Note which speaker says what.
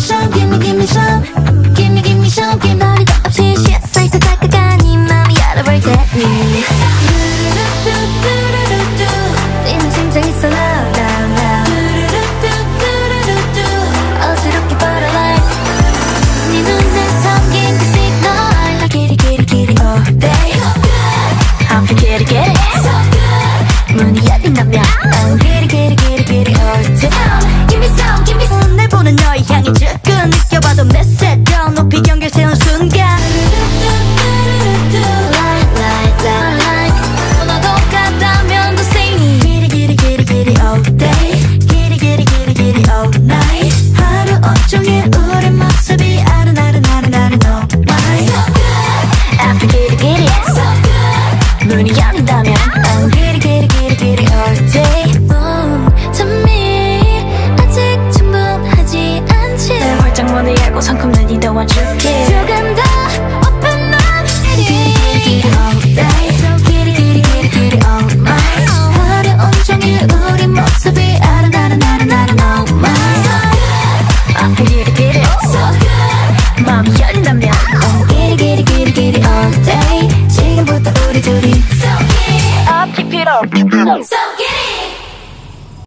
Speaker 1: some, give me some, give me some, give 머리도 없이 살짝 다가가 네 맘이 알아볼 테니 뛰는 심장이 so loud, loud, loud 어지럽게 butterfly 네 눈에 담긴 그 signal like kitty kitty kitty all day I'm the kitty kitty 문이 열린다면 I'm kitty kitty kitty kitty all day Give me some, give me some 날 보는 너의 향이 조금 느껴봐도 메시지 더 높이 경계 세운 순간 Like, like, like, like 너도 같다면 더 say me Kitty kitty kitty kitty all day Kitty kitty kitty kitty all night 하루 온종일 우리 모습이 아른아른아른아른 oh my So good After kitty kitty So good 문이 열린다면 I'm kitty kitty kitty kitty all day To me 아직 충분하지 않지 내 활짝 문을 열고 상큼 난 이 도와줄게 조금 더 open up Kitty kitty kitty all